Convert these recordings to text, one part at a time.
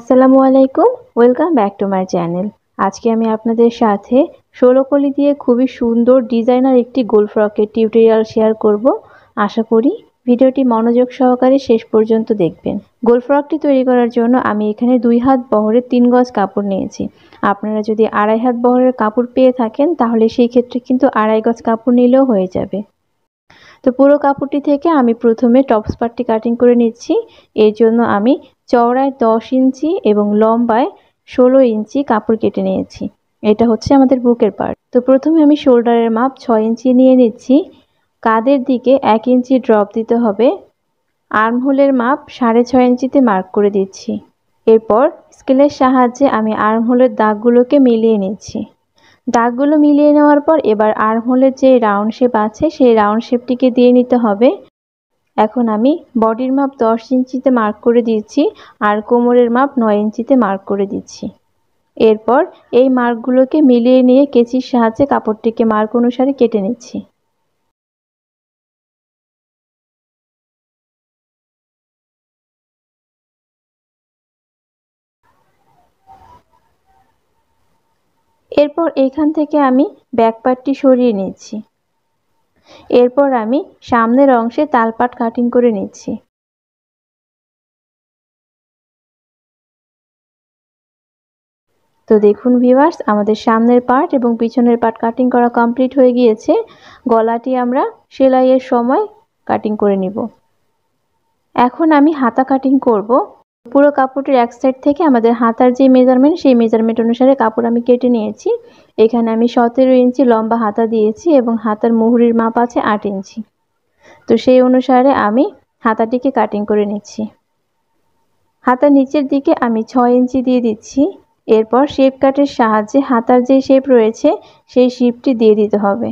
আসসালামু আলাইকুম, welcome back to my channel. আজকে আমি আপনাদের সাথে 16 কলি দিয়ে খুবই সুন্দর ডিজাইনার একটি গোল ফ্রকের টিউটোরিয়াল শেয়ার করব। আশা করি ভিডিওটি মনোযোগ সহকারে শেষ পর্যন্ত দেখবেন। গোল ফ্রকটি তৈরি করার জন্য আমি এখানে 2 হাত বহরের 3 গজ কাপড় নিয়েছি। আপনারা যদি 2.5 হাত বহরের কাপড় পেয়ে থাকেন তাহলে সেই ক্ষেত্রে কিন্তু 2.5 গজ কাপড় নিলেও হয়ে যাবে। তো পুরো কাপড়টি থেকে আমি প্রথমে টপস পার্টটি কাটিং করে নিচ্ছি। এর জন্য আমি চওড়ায় 10 ইঞ্চি এবং লম্বায় 16 ইঞ্চি কাপড় কেটে নিয়েছি। এটা হচ্ছে আমাদের বুকের পার্ট। তো প্রথমে আমি শোল্ডারের মাপ 6 ইঞ্চি নিয়ে নিচ্ছি। কাঁধের দিকে 1 ইঞ্চি ড্রপ দিতে হবে। আর্মহোলের মাপ 6.5 ইঞ্চিতে মার্ক করে দিচ্ছি। এরপর স্কেলের সাহায্যে আমি আর্মহোলের দাগগুলোকে মিলিয়ে নিচ্ছি। দাগগুলো মিলিয়ে নেওয়ার পর এবার আর্মহোলের যে রাউন্ড শেপ আছে সেই রাউন্ড শেপটিকে দিয়ে নিতে হবে। এখন আমি বডির মাপ 10 ইঞ্চিতে মার্ক করে দিচ্ছি আর কোমরের মাপ 9 ইঞ্চিতে মার্ক করে দিচ্ছি। এরপর এই মার্কগুলোকে মিলিয়ে নিয়ে কেচির সাহায্যে কাপড়টিকে মার্ক অনুসারে কেটে নিচ্ছি। এরপর এইখান থেকে আমি ব্যাক পার্টটি সরিয়ে নিচ্ছি। এরপর আমি সামনের অংশে তালপাট কাটিং করে নিচ্ছি। তো দেখুন ভিউয়ার্স, আমাদের সামনের পার্ট এবং পিছনের পার্ট কাটিং করা কমপ্লিট হয়ে গিয়েছে। গলাটি আমরা সেলাইয়ের সময় কাটিং করে নিব। এখন আমি হাতা কাটিং করব। পুরো কাপড়টির এক সাইড থেকে আমাদের হাতার যে মেজারমেন্ট সেই মেজারমেন্ট অনুসারে কাপড় আমি কেটে নিয়েছি। এখানে আমি 17 ইঞ্চি লম্বা হাতা দিয়েছি এবং হাতার মুহুরির মাপ আছে 8 ইঞ্চি। তো সেই অনুসারে আমি হাতাটিকে কাটিং করে নিচ্ছি। হাতার নিচের দিকে আমি 6 ইঞ্চি দিয়ে দিচ্ছি। এরপর শেপ কাটের সাহায্যে হাতার যে শেপ রয়েছে সেই শেপটি দিয়ে দিতে হবে।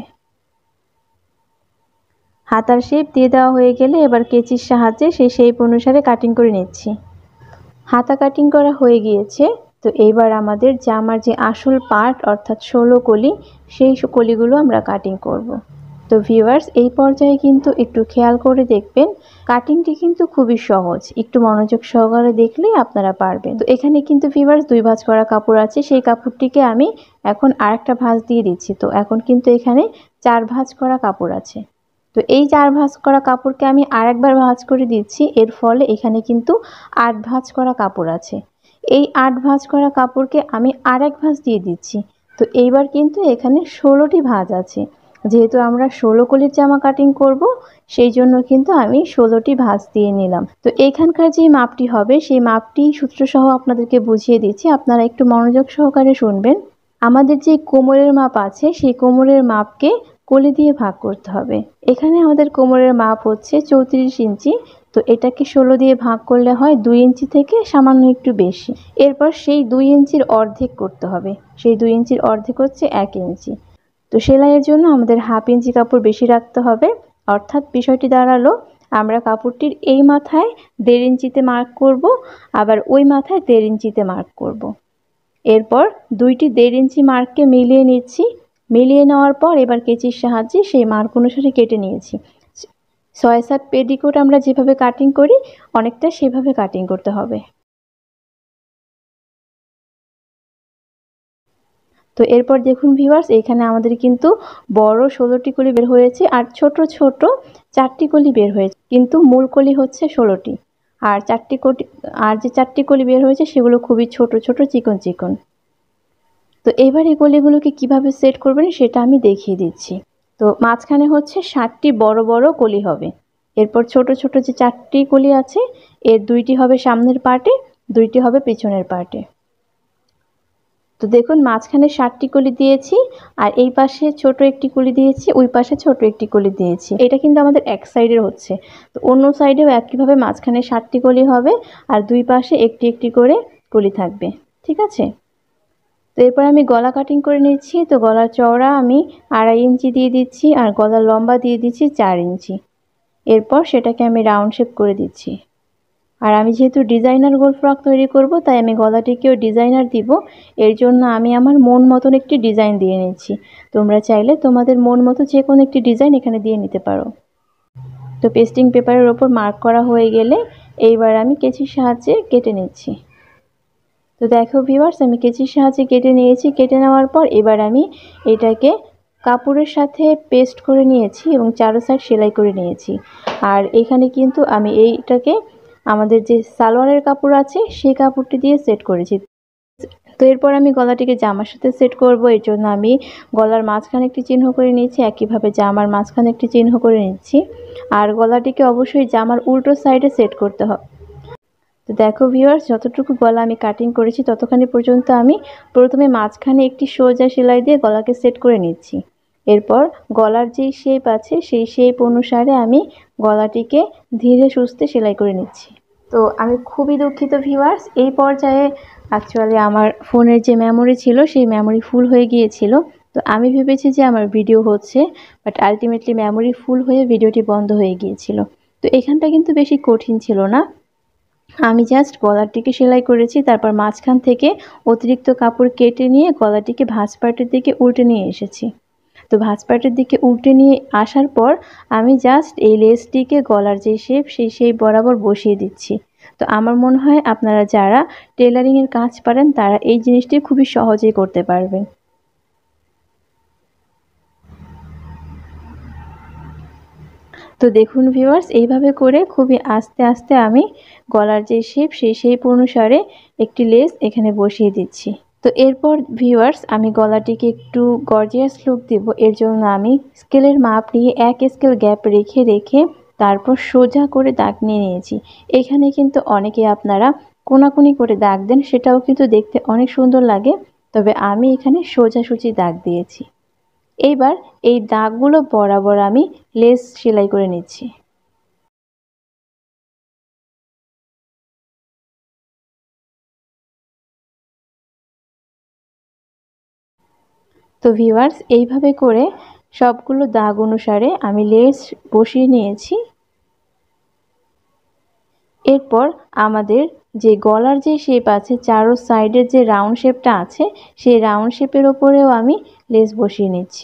হাতার শেপ দিয়ে দেওয়া হয়ে গেলে এবার কেচির সাহায্যে সেই শেপ অনুসারে কাটিং করে নিচ্ছি। হাতা কাটিং করা হয়ে গিয়েছে। তো এইবার আমাদের জামার যে আসল পার্ট অর্থাৎ 16 কলি সেই কলিগুলো আমরা কাটিং করব। তো ভিউয়ার্স, এই পর্যায়ে কিন্তু একটু খেয়াল করে দেখবেন, কাটিংটি কিন্তু খুবই সহজ। একটু মনোযোগ সহকারে দেখলেই আপনারা পারবেন। তো এখানে কিন্তু ভিউয়ার্স 2 ভাঁজ করা কাপড় আছে, সেই কাপড়টিকে আমি এখন আরেকটা ভাঁজ দিয়ে দিচ্ছি। তো এখন কিন্তু এখানে 4 ভাঁজ করা কাপড় আছে। তো এই 4 ভাঁজ করা কাপড়কে আমি আরেকবার ভাঁজ করে দিচ্ছি। এর ফলে এখানে কিন্তু 8 ভাঁজ করা কাপড় আছে। এই 8 ভাঁজ করা কাপড়কে আমি আরেক ভাঁজ দিয়ে দিচ্ছি। তো এইবার কিন্তু এখানে 16টি ভাঁজ আছে। যেহেতু আমরা 16 কলির জামা কাটিং করব, সেই জন্য কিন্তু আমি 16টি ভাঁজ দিয়ে নিলাম। তো এইখানকার যে মাপটি হবে সেই মাপটি সূত্রসহ আপনাদেরকে বুঝিয়ে দিচ্ছি, আপনারা একটু মনোযোগ সহকারে শুনবেন। আমাদের যে কোমরের মাপ আছে সেই কোমরের মাপকে কলি দিয়ে ভাগ করতে হবে। এখানে আমাদের কোমরের মাপ হচ্ছে 34 ইঞ্চি। তো এটাকে 16 দিয়ে ভাগ করলে হয় 2 ইঞ্চি থেকে সামান্য একটু বেশি। এরপর সেই 2 ইঞ্চির অর্ধেক করতে হবে। সেই 2 ইঞ্চির অর্ধেক হচ্ছে 1 ইঞ্চি। তো সেলাইয়ের জন্য আমাদের হাফ ইঞ্চি কাপড় বেশি রাখতে হবে। অর্থাৎ বিষয়টি দাঁড়ালো, আমরা কাপড়টির এই মাথায় 1.5 ইঞ্চিতে মার্ক করব, আবার ওই মাথায় 1.5 ইঞ্চিতে মার্ক করব। এরপর দুইটি 1.5 ইঞ্চি মার্ককে মিলিয়ে নিচ্ছি। মিলিয়ে নেওয়ার পর এবার কেচির সাহায্যে সেই মার্ক অনুসারে কেটে নিয়েছি। 6-7 পেটিকোট আমরা যেভাবে কাটিং করি অনেকটা সেভাবে কাটিং করতে হবে। তো এরপর দেখুন ভিউয়ার্স, এখানে আমাদের কিন্তু বড় 16টি কলি বের হয়েছে আর ছোট ছোট 4টি কলি বের হয়েছে, কিন্তু মূল কলি হচ্ছে 16টি। আর যে 4টি কলি বের হয়েছে সেগুলো খুবই ছোট ছোট চিকন চিকন। তো এবার এই কলিগুলোকে কিভাবে সেট করবেন সেটা আমি দেখিয়ে দিচ্ছি। তো মাঝখানে হচ্ছে 7টি বড় বড় কলি হবে। এরপর ছোট ছোট যে 4টি কলি আছে এর 2টি হবে সামনের পার্টে, 2টি হবে পিছনের পার্টে। তো দেখুন মাঝখানে 7টি কলি দিয়েছি আর এই পাশে ছোট একটি কলি দিয়েছি, ওই পাশে ছোট একটি কলি দিয়েছি। এটা কিন্তু আমাদের এক সাইডের হচ্ছে। তো অন্য সাইডেও একইভাবে মাঝখানে 7টি কলি হবে আর দুই পাশে একটি একটি করে কলি থাকবে। ঠিক আছে? তো এরপর আমি গলা কাটিং করে নিচ্ছি। তো গলার চওড়া আমি 2.5 ইঞ্চি দিয়ে দিচ্ছি আর গলার লম্বা দিয়ে দিচ্ছি 4 ইঞ্চি। এরপর সেটাকে আমি রাউন্ড শেপ করে দিচ্ছি। আর আমি যেহেতু ডিজাইনার গোল ফ্রক তৈরি করব, তাই আমি গলাটিকেও ডিজাইনার দিব। এর জন্য আমি আমার মন মতন একটি ডিজাইন দিয়ে নিচ্ছি। তোমরা চাইলে তোমাদের মন মতো যে কোনো একটি ডিজাইন এখানে দিয়ে নিতে পারো। তো পেস্টিং পেপারের ওপর মার্ক করা হয়ে গেলে এইবার আমি কেচির সাহায্যে কেটে নিচ্ছি। তো দেখো ভিউয়ার্স, আমি কেচির সাহায্যে কেটে নিয়েছি। কেটে নেওয়ার পর এবার আমি এটাকে কাপড়ের সাথে পেস্ট করে নিয়েছি এবং চারো সাইড সেলাই করে নিয়েছি। আর এখানে কিন্তু আমি এইটাকে আমাদের যে সালোয়ারের কাপড় আছে সেই কাপড়টি দিয়ে সেট করেছি। তো এরপর আমি গলাটিকে জামার সাথে সেট করব। এর জন্য আমি গলার মাঝখানে একটি চিহ্ন করে নিয়েছি, একইভাবে জামার মাঝখানে একটি চিহ্ন করে নিচ্ছি। আর গলাটিকে অবশ্যই জামার উল্টো সাইডে সেট করতে হবে। তো দেখো ভিউয়ার্স, যতটুকু গলা আমি কাটিং করেছি ততখানি পর্যন্ত আমি প্রথমে মাঝখানে একটি সোজা সেলাই দিয়ে গলাকে সেট করে নিচ্ছি। এরপর গলার যেই শেপ আছে সেই শেপ অনুসারে আমি গলাটিকে ধীরে সুস্থে সেলাই করে নিচ্ছি। তো আমি খুবই দুঃখিত ভিউয়ার্স, এই পর্যায়ে অ্যাকচুয়ালি আমার ফোনের যে মেমোরি ছিল সেই মেমোরি ফুল হয়ে গিয়েছিল। তো আমি ভেবেছি যে আমার ভিডিও হচ্ছে, বাট আলটিমেটলি মেমোরি ফুল হয়ে ভিডিওটি বন্ধ হয়ে গিয়েছিল। তো এখানটা কিন্তু বেশি কঠিন ছিল না। আমি জাস্ট গলাটিকে সেলাই করেছি, তারপর মাঝখান থেকে অতিরিক্ত কাপড় কেটে নিয়ে গলাটিকে ভাঁজ পার্টের দিকে উল্টে নিয়ে এসেছি। তো ভাঁজ পার্টের দিকে উল্টে নিয়ে আসার পর আমি জাস্ট এই লেসটিকে গলার যে শেপ সেই শেপ বরাবর বসিয়ে দিচ্ছি। তো আমার মনে হয় আপনারা যারা টেলারিংয়ের কাজ পারেন তারা এই জিনিসটি খুবই সহজেই করতে পারবেন। তো দেখুন ভিউয়ার্স, এইভাবে করে খুবই আস্তে আস্তে আমি গলার যে শেপ সেই শেপ অনুসারে একটি লেস এখানে বসিয়ে দিচ্ছি। তো এরপর ভিউয়ার্স, আমি গলাটিকে একটু গর্জিয়াস লুক দেব। এর জন্য আমি স্কেলের মাপ নিয়ে 1 স্কেল গ্যাপ রেখে রেখে তারপর সোজা করে দাগ নিয়ে নিয়েছি। এখানে কিন্তু অনেকে আপনারা কোনাকুনি করে দাগ দেন, সেটাও কিন্তু দেখতে অনেক সুন্দর লাগে, তবে আমি এখানে সোজাসুজি দাগ দিয়েছি। এইবার এই দাগগুলো বরাবর আমি লেস সেলাই করে নিচ্ছি। তো ভিউয়ার্স, এইভাবে করে সবগুলো দাগ অনুসারে আমি লেস বসিয়ে নিয়েছি। এরপর আমাদের যে গলার যে শেপ আছে, চারো সাইডের যে রাউন্ড শেপটা আছে সেই রাউন্ড শেপের ওপরেও আমি লেস বসিয়ে নিচ্ছি।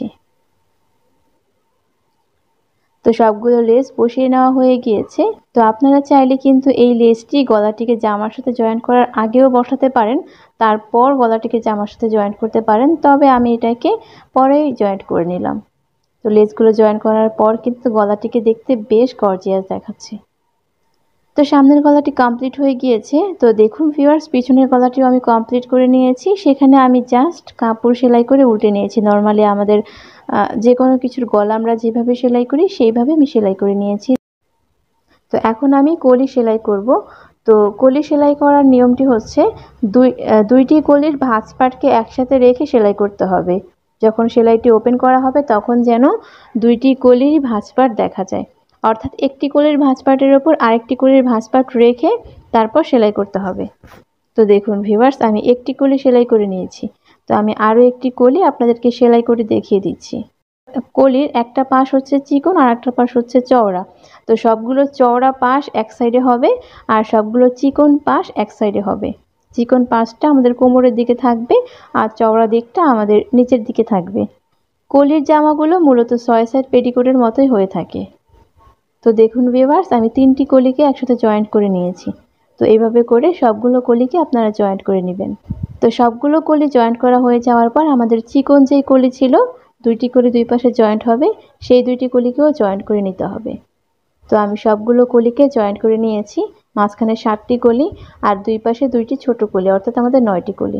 তো সবগুলো লেস বসিয়ে নেওয়া হয়ে গিয়েছে। তো আপনারা চাইলে কিন্তু এই লেসটি গলাটিকে জামার সাথে জয়েন করার আগেও বসাতে পারেন, তারপর গলাটিকে জামার সাথে জয়েন করতে পারেন, তবে আমি এটাকে পরেই জয়েন্ট করে নিলাম। তো লেসগুলো জয়েন করার পর কিন্তু গলাটিকে দেখতে বেশ গর্জিয়াস দেখাচ্ছে। তো সামনের গলাটি কমপ্লিট হয়ে গিয়েছে। তো দেখুন ভিউয়ার্স, পিছনের গলাটিও আমি কমপ্লিট করে নিয়েছি। সেখানে আমি জাস্ট কাপড় সেলাই করে উল্টে নিয়েছি। নর্মালি আমাদের যে কোনো কিছুর গলা আমরা যেভাবে সেলাই করি সেইভাবে আমি সেলাই করে নিয়েছি। তো এখন আমি কলি সেলাই করব। তো কলি সেলাই করার নিয়মটি হচ্ছে দুইটি কলির ভাঁজ পার্টকে একসাথে রেখে সেলাই করতে হবে। যখন সেলাইটি ওপেন করা হবে তখন যেন দুইটি কলির ভাঁজ পার্ট দেখা যায়, অর্থাৎ একটি কলির ভাঁজ পার্টের ওপর আরেকটি কলির ভাঁজ পার্ট রেখে তারপর সেলাই করতে হবে। তো দেখুন ভিউয়ার্স, আমি একটি কলি সেলাই করে নিয়েছি। তো আমি আরও একটি কলি আপনাদেরকে সেলাই করে দেখিয়ে দিচ্ছি। কলির একটা পাশ হচ্ছে চিকন আর একটা পাশ হচ্ছে চওড়া। তো সবগুলো চওড়া পাশ এক সাইডে হবে আর সবগুলো চিকন পাশ এক সাইডে হবে। চিকন পাশটা আমাদের কোমরের দিকে থাকবে আর চওড়া দিকটা আমাদের নিচের দিকে থাকবে। কলির জামাগুলো মূলত 6 সাইড পেটিকোটের মতোই হয়ে থাকে। তো দেখুন ভিউয়ার্স, আমি 3টি কলিকে একসাথে জয়েন্ট করে নিয়েছি। তো এইভাবে করে সবগুলো কলিকে আপনারা জয়েন্ট করে নেবেন। তো সবগুলো কলি জয়েন্ট করা হয়ে যাওয়ার পর আমাদের চিকন যেই কলি ছিল, 2টি করে দুই পাশে জয়েন্ট হবে, সেই 2টি কলিকেও জয়েন্ট করে নিতে হবে। তো আমি সবগুলো কলিকে জয়েন্ট করে নিয়েছি। মাঝখানে 7টি কলি আর দুই পাশে 2টি ছোট কলি, অর্থাৎ আমাদের 9টি কলি।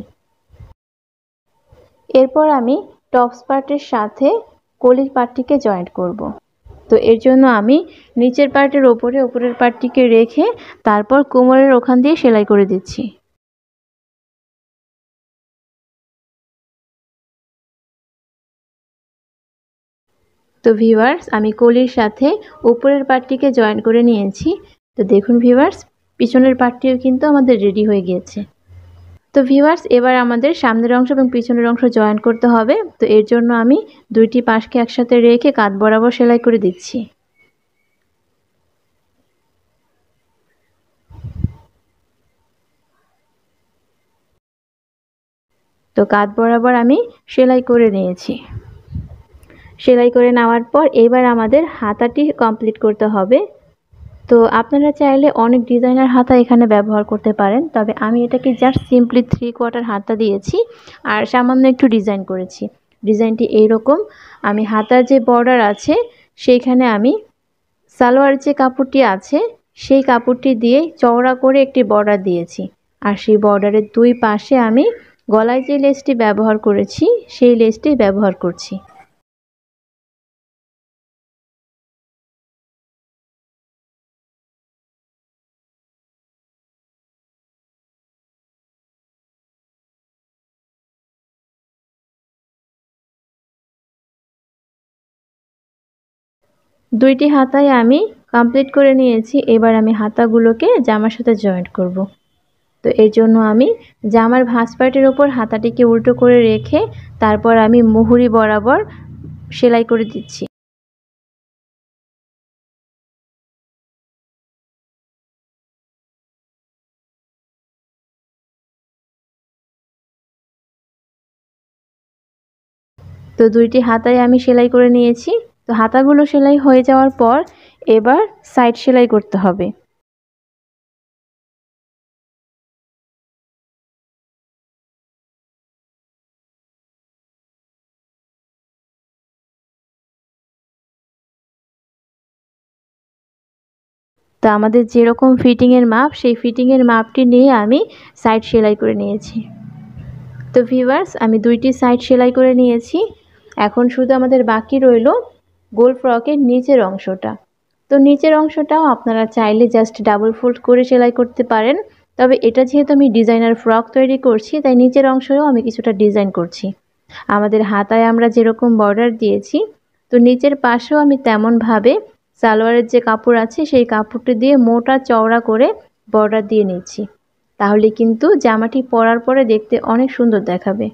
এরপর আমি টপস পার্টের সাথে কলির পার্টটিকে জয়েন্ট করব। তো এর জন্য আমি নিচের পার্টের ওপরে উপরের পার্টটিকে রেখে তারপর কোমরের ওখান দিয়ে সেলাই করে দিচ্ছি। তো ভিউয়ার্স, আমি কলির সাথে উপরের পার্টটিকে জয়েন করে নিয়েছি। তো দেখুন ভিউয়ার্স, পিছনের পার্টটিও কিন্তু আমাদের রেডি হয়ে গিয়েছে। তো ভিউয়ার্স, এবার আমাদের সামনের অংশ এবং পিছনের অংশ জয়েন করতে হবে। তো এর জন্য আমি 2টি পাশকে একসাথে রেখে কাঁধ বরাবর সেলাই করে দিচ্ছি। তো কাঁধ বরাবর আমি সেলাই করে নিয়েছি। সেলাই করে নেওয়ার পর এবার আমাদের হাতাটি কমপ্লিট করতে হবে। তো আপনারা চাইলে অনেক ডিজাইনার হাতা এখানে ব্যবহার করতে পারেন, তবে আমি এটাকে জাস্ট সিম্পলি 3/4 হাতা দিয়েছি আর সামান্য একটু ডিজাইন করেছি। ডিজাইনটি এইরকম, আমি হাতার যে বর্ডার আছে সেইখানে আমি সালোয়ারের যে কাপড়টি আছে সেই কাপড়টি দিয়ে চওড়া করে একটি বর্ডার দিয়েছি, আর সেই বর্ডারের দুই পাশে আমি গলায় যে লেসটি ব্যবহার করেছি সেই লেসটি ব্যবহার করছি। দুইটি হাতায় আমি কমপ্লিট করে নিয়েছি। এবার আমি হাতাগুলোকে জামার সাথে জয়েন্ট করব। তো এর জন্য আমি জামার ভাঁজ পার্টের ওপর হাতাটিকে উল্টো করে রেখে তারপর আমি মুহুরি বরাবর সেলাই করে দিচ্ছি। তো দুইটি হাতায় আমি সেলাই করে নিয়েছি। তো হাতাগুলো সেলাই হয়ে যাওয়ার পর এবার সাইড সেলাই করতে হবে। তো আমাদের যেরকম ফিটিংয়ের মাপ সেই ফিটিংয়ের মাপটি নিয়ে আমি সাইড সেলাই করে নিয়েছি। তো ভিউয়ার্স, আমি দুইটি সাইড সেলাই করে নিয়েছি। এখন শুধু আমাদের বাকি রইল গোল ফ্রকের নিচের অংশটা। তো নিচের অংশটাও আপনারা চাইলে জাস্ট ডাবল ফোল্ড করে সেলাই করতে পারেন, তবে এটা যেহেতু আমি ডিজাইনার ফ্রক তৈরি করছি তাই নিচের অংশেও আমি কিছুটা ডিজাইন করছি। আমাদের হাতায় আমরা যেরকম বর্ডার দিয়েছি তো নিচের পাশেও আমি তেমনভাবে সালোয়ারের যে কাপড় আছে সেই কাপড়টি দিয়ে মোটা চওড়া করে বর্ডার দিয়ে নিচ্ছি, তাহলে কিন্তু জামাটি পরার পরে দেখতে অনেক সুন্দর দেখাবে।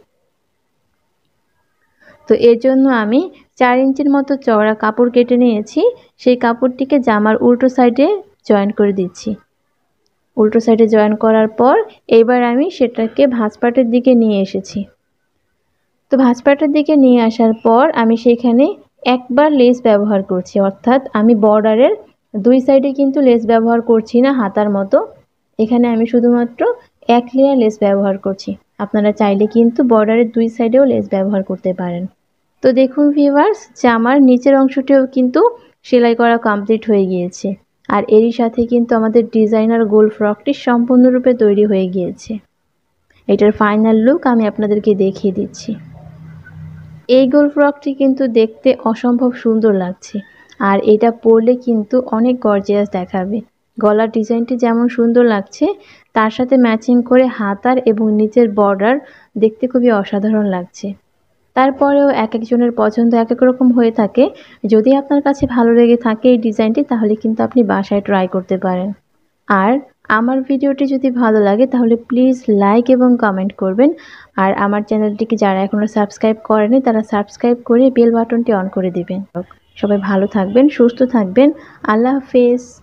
তো এর জন্য আমি 4 ইঞ্চির মতো চওড়া কাপড় কেটে নিয়েছি। সেই কাপড়টিকে জামার উল্টো সাইডে জয়েন করে দিচ্ছি। উল্টো সাইডে জয়েন করার পর এবার আমি সেটাকে ভাঁজ পার্টের দিকে নিয়ে এসেছি। তো ভাঁজ পার্টের দিকে নিয়ে আসার পর আমি সেখানে একবার লেস ব্যবহার করছি, অর্থাৎ আমি বর্ডারের দুই সাইডে কিন্তু লেস ব্যবহার করছি না হাতার মতো। এখানে আমি শুধুমাত্র এক লেয়ার লেস ব্যবহার করছি। আপনারা চাইলে কিন্তু বর্ডারের দুই সাইডেও লেস ব্যবহার করতে পারেন। তো দেখুন ভিউয়ার্স, জামার নিচের অংশটিও কিন্তু সেলাই করা কমপ্লিট হয়ে গিয়েছে, আর এরই সাথে কিন্তু আমাদের ডিজাইনার গোল ফ্রকটি সম্পূর্ণরূপে তৈরি হয়ে গিয়েছে। এটার ফাইনাল লুক আমি আপনাদেরকে দেখিয়ে দিচ্ছি। এই গোল ফ্রকটি কিন্তু দেখতে অসম্ভব সুন্দর লাগছে, আর এটা পরলে কিন্তু অনেক গর্জিয়াস দেখাবে। গলার ডিজাইনটি যেমন সুন্দর লাগছে তার সাথে ম্যাচিং করে হাতার এবং নিচের বর্ডার দেখতে খুবই অসাধারণ লাগছে। তারপরেও এক একজনের পছন্দ এক এক রকম হয়ে থাকে। যদি আপনার কাছে ভালো লেগে থাকে এই ডিজাইনটি তাহলে কিন্তু আপনি বাসায় ট্রাই করতে পারেন। আর আমার ভিডিওটি যদি ভালো লাগে তাহলে প্লিজ লাইক এবং কমেন্ট করবেন। আর আমার চ্যানেলটিকে যারা এখনও সাবস্ক্রাইব করেনি তারা সাবস্ক্রাইব করে বেল বাটনটি অন করে দিবেন। সবাই ভালো থাকবেন, সুস্থ থাকবেন। আল্লাহ হাফেজ।